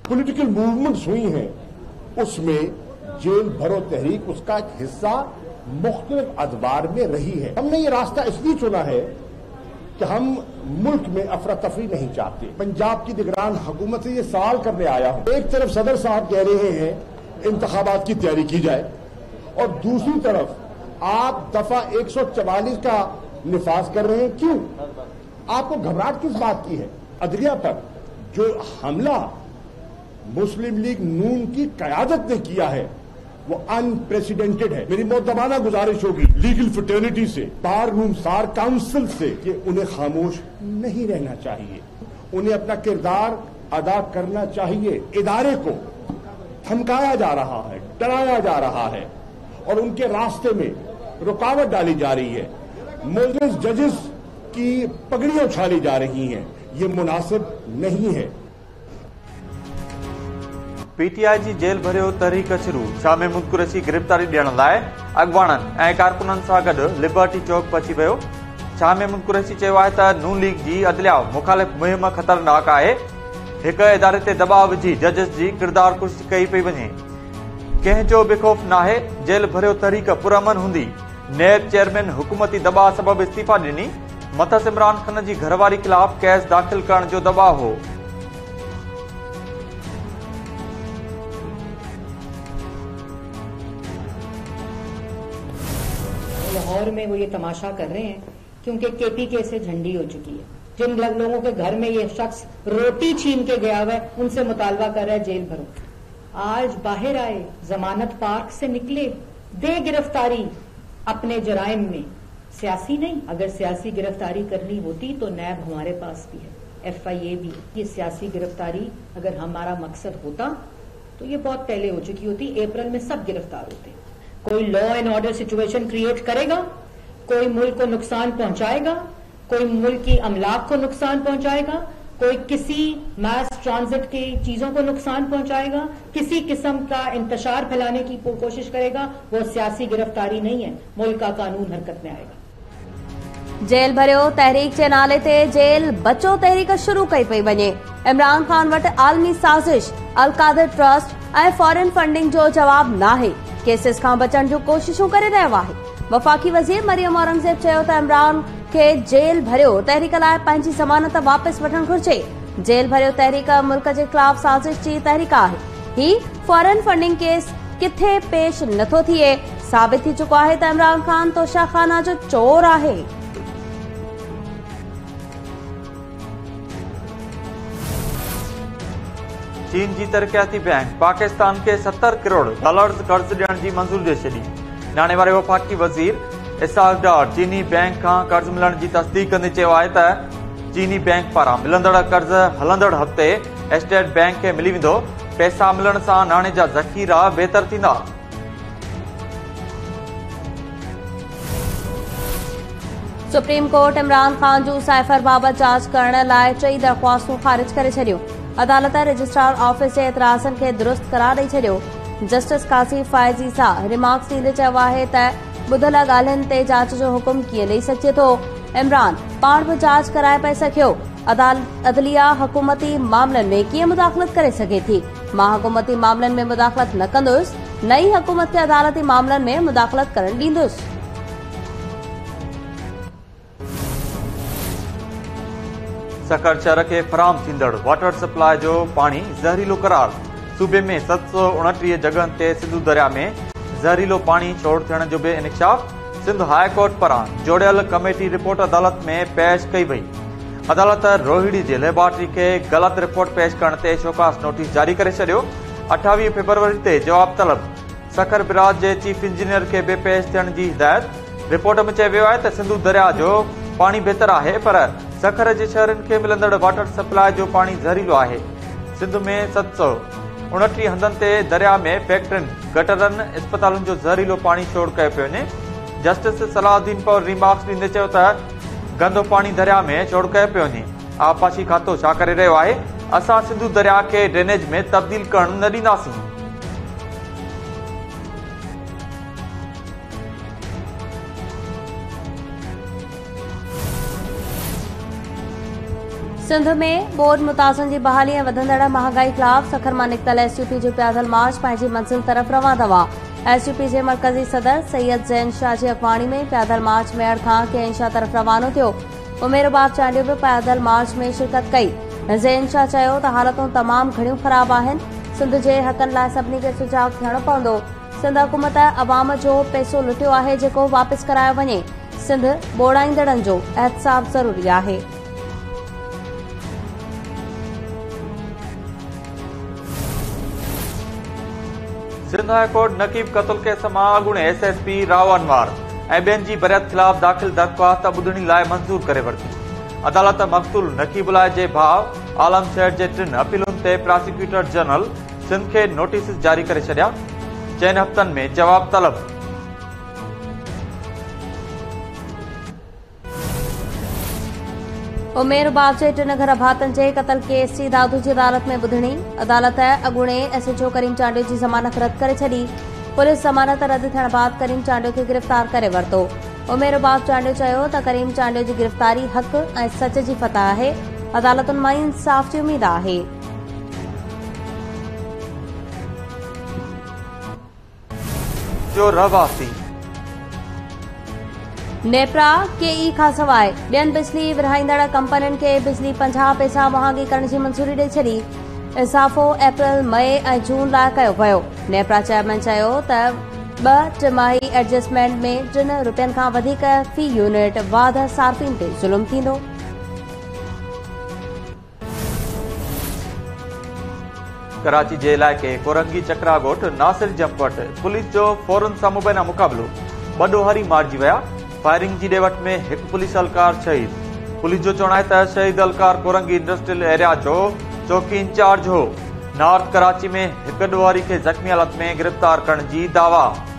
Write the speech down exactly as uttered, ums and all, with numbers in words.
Political movements हुई हैं उसमें jail भरो तहरीक उसका एक हिस्सा मुख्तलिफ अदवार में रही है। हमने ये रास्ता इसलिए चुना है कि हम मुल्क में अफरा तफरी नहीं चाहते। पंजाब की निगरान हुकूमत से ये सवाल करने आया हूं। एक तरफ सदर साहब कह रहे हैं इंतखाबात की तैयारी की जाए और दूसरी तरफ आप दफा एक सौ चवालीस का निफाज कर रहे हैं। क्यों? आपको घबराहट किस बात की है? अदलिया पर जो हमला मुस्लिम लीग नून की कयादत ने किया है वो अनप्रेसिडेंटेड है। मेरी मुद्दबाना गुजारिश होगी लीगल फ्रेटर्निटी से, बार रूम सार काउंसिल से कि उन्हें खामोश नहीं रहना चाहिए, उन्हें अपना किरदार अदा करना चाहिए। इदारे को धमकाया जा रहा है, डराया जा रहा है और उनके रास्ते में रुकावट डाली जा रही है। मुल्ज़िम जजेस की पगड़ियां उछाली जा रही हैं। ये मुनासिब नहीं है। पीटीआई जी जेल भरियो तहरीक शुरू। शाह महमूद कुरैशी गिरफ़्तारी ॾियण लाइ अॻवाननि ऐं कारकुननि सां गॾु लिबर्टी चौक पहुची वियो। शाह महमूद कुरैशी चयो आहे त नून लीग जी अदलिया मुखालिफ़ मुहिम ख़तरनाक आहे। हिक इदारे ते दबाव विझी जजिस जी किरदार कुश कई पई वञे। कंहिं जो बि ख़ौफ़ नाहे। जेल भरियो तहरीक पुरअमन हूंदी। नेब चेयरमैन हुकूमती दबाव सबबि इस्तीफ़ा ॾिनी। मथस इमरान खान जी घरवारी ख़िलाफ़ केस दाख़िल करण जो दबाव हो। लाहौर में वो ये तमाशा कर रहे हैं क्योंकि केपीके से झंडी हो चुकी है। जिन लोगों के घर में ये शख्स रोटी छीन के गया हुआ है उनसे मुतालबा कर रहा है जेल भरो। आज बाहर आए, जमानत पार्क से निकले, दे गिरफ्तारी अपने जराइम में। सियासी नहीं, अगर सियासी गिरफ्तारी करनी होती तो नैब हमारे पास भी है, एफ आई ए भी। ये सियासी गिरफ्तारी अगर हमारा मकसद होता तो ये बहुत पहले हो चुकी होती। अप्रैल में सब गिरफ्तार होते। कोई law and order situation create करेगा, कोई मुल्क को नुकसान पहुंचाएगा, कोई मुल्क की अमलाक को नुकसान पहुंचाएगा, कोई किसी मास ट्रांजिट की चीजों को नुकसान पहुंचाएगा, किसी किस्म का इंतशार फैलाने की कोशिश करेगा, वो सियासी गिरफ्तारी नहीं है, मुल्क का कानून हरकत में आएगा। जेल भरियो तहरीक जे नाले ते जेल बचो तहरीक शुरू कई पई वञे। इमरान खान वटि आलमी साज़िश, अल कादिर ट्रस्ट ऐं फॉरेन फंडिंग जो जवाब नाहे। केसिस खां बचण जूं कोशिशूं करे रहियो आहे। वफ़ाक़ी वज़ीर मरियम औरंगज़ेब चयो त इमरान खे जेल भरियो तहरीक लाइ पंहिंजी ज़मानत वापसि वठणु घुर्जे। जेल भरियो तहरीक मुल्क जे ख़िलाफ़ साज़िश जी तहरीक आहे। ही फॉरेन फंडिंग केस किथे पेश नथो थिए। साबित थी चुको आहे त इमरान खान तोशाखाना जो चोर आहे। चीन जी तरक्याती बैंक पाकिस्तान के सत्तर करोड़ डॉलर कर्ज ॾियण जी मंज़ूरी ॾेई छॾी। नाणे वारे वफ़ाक़ी वज़ीर इसहाक डार चीनी बैंक खां कर्ज मिलण जी तस्दीक कंदे चयो आहे त चीनी बैंक पारां मिलंदड़ कर्ज हलंदड़ हफ़्ते स्टेट बैंक खे मिली वेंदो। पैसा मिलण सां नाणे जा ज़ख़ीरा बहितर थींदा। सुप्रीम कोर्ट इमरान खान जूं साइफर बाबति जांच करण लाइ टई दरख़्वास्तूं ख़ारिज करे छॾियूं। अदालत रजिस्ट्रार ऑफिस जे एतिराज़नि खे दुरुस्त करार ॾेई छॾियो। जस्टिस कासिम फाइज़ी सां रिमार्क्स ॾींदे चयो आहे त ॿुधल ॻाल्हियुनि ते जांच जो हुकुम कीअं ॾेई सघिजे थो। इमरान पाण बि जांच कराए पए सघियो। अदलिया हुकूमती मामलनि में कीअं मुदाख़लत करे सघे थी। मां हुकूमती मामलनि में मुदाख़लत न कंदुसि। नई हुकूमत खे अदालती मामलनि में मुदाख़लत करणु ॾींदुसि। सखर शहर के फराम थींदड़ वाटर सप्लाई जो पानी ज़हरीलो करार। सूबे में सत सौ उणटीह जगहनि ते सिंधु दरिया में ज़हरीलो पानी छोड़ थियण जो भी इंकशाफ। सिंध हाई कोर्ट पारां जोड़ियल कमेटी रिपोर्ट अदालत में पेश कई वई। अदालत रोहिड़ी जे लेबोरेटरी के गलत रिपोर्ट पेश करण ते शोकास नोटिस जारी करे छॾियो। अठावीह फरवरी ते जवाब तलब। सखर बिराज जे चीफ इंजीनियर के बि पेश थियण जी हिदायत। रिपोर्ट में चयो वियो आहे त सिंधु दरिया जो पानी बहितर आहे पर सखर जे शहरनि खे मिलंदड़ वाटर सप्लाई जो पानी ज़हरीलो आहे। सिंध में सत सौ उणटीह हंधनि ते दरिया में फैक्ट्रियुनि, गटरनि, अस्पतालुनि जो ज़हरीलो पानी छोड़ कयो पियो वञे। जस्टिस सलाहुद्दीन पर रिमार्क्स ॾींदे चयो त गंदो पानी दरिया में छोड़ कयो पियो वञे। आबपाशी खातो छा करे रहियो आहे? असां सिंधु दरिया खे ड्रेनेज में तब्दील करणु न ॾींदासीं। सिंध में बोर्ड मुतासिन जी बहाली ऐं वधंदड़ महांगाई ख़िलाफ़ सखर मां निकतल एसयूपी जो पैदल मार्च पंहिंजी मंज़िल तरफ़ रवां दवा। एसयूपी जे मरकज़ी सदर सैयद ज़ैन शाह जी अॻवानी में पैदल मार्च मेड़ खां केनशा तरफ़ रवानो थियो। उमेर बाब चांडियो बि पैदल मार्च में शिरकत कई। ज़ैन शाह चयो त हालतूं तमाम घणियूं ख़राब आहिनि। सिंध जे हक़नि लाइ सभिनी खे सुजाॻ थियणो पवंदो। सिंध हुकूमत अवाम जो पैसो लुटियो आहे जेको वापसि करायो वञे। सिंध ॿोड़ाईंदड़नि जो एहतसाब ज़रूरी आहे। सिंध हाई कोर्ट नकीब क़त्ल केस मां अॻूणे S S P Rao Anwar ऐं ॿियनि जी बरियत ख़िलाफ़ दाख़िल दरख़्वास्त ॿुधणी लाइ मंज़ूर करे वरिती। अदालत मक़तूल नकीबुल्लाह जे भाउ आलम सेठ जे टिनि अपीलुनि ते प्रोसिक्यूटर जनरल सिंध खे नोटिस जारी करे छॾिया। चइनि हफ़्तनि में जवाब तलब। उमेर बाब जे टिन घर भातनि जे क़त्ल केस जी दादू जी अदालत में ॿुधणी। अदालत अॻूणे एसएचओ करीम चांडियो जी ज़मानत रद्द करे छॾी। पुलिस ज़मानत रद्द थियण बाद करीम चांडियो खे गिरफ़्तार करे वरितो। उमेर बाब चांडियो चयो त करीम चांडियो जी गिरफ़्तारी हक़ ऐं सच जी फतह आहे। अदालतुनि मां इंसाफ़ जी उमीद आहे। जो रहवासी नेपरा केई खां सवाइ ॿियनि बिजली विरहाईंदड़ कंपनियुनि खे बिजली पंजाह पैसा मुहांगी करण जी मंज़ूरी ॾेई छॾी। इज़ाफ़ो अप्रैल मई ऐं जून लाइ कयो वियो। नेपरा चेयरमैन चयो त ॿ टिमाही एडजस्टमेंट में टिन रुपयनि खां वधीक फी यूनिट वाध सार्फिन ते ज़ुल्म थींदो। कराची जे इलाइक़े कोरंगी चकरा ॻोठ नासिर जंप वटि पुलिस जो फौरन सां मुबैना मुक़ाबिलो। ॿ ॾोहारी मारिजी विया। फायरिंग जी ॾेवट में हिकु पुलिस एहलकार शहीद। पुलिस जो चवणु आहे त शहीद एहलकार कोरंगी इंडस्ट्रियल एरिया जो चौकी इंचार्ज हो। नॉर्थ कराची में हिकु ॾोहारी खे ज़ख़्मी हालत में गिरफ़्तार करण जी दावा।